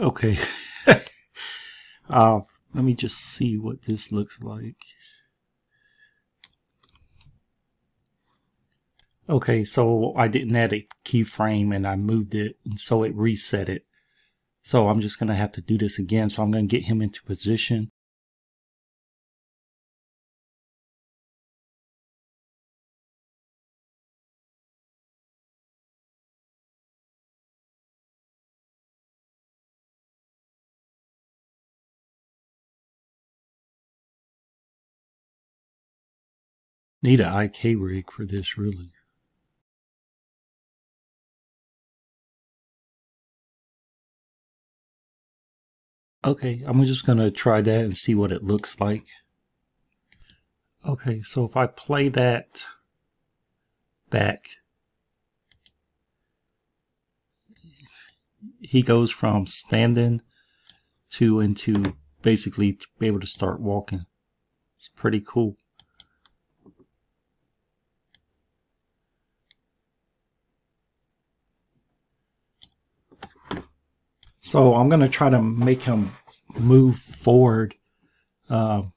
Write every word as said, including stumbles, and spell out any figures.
Okay. uh, let me just see what this looks like. Okay, so I didn't add a keyframe and I moved it, and so it reset it. So I'm just going to have to do this again. So I'm going to get him into position. Need an I K rig for this, really. Okay, I'm just going to try that and see what it looks like. Okay, so if I play that back, he goes from standing to into basically to be able to start walking. It's pretty cool. So I'm going to try to make him move forward uh,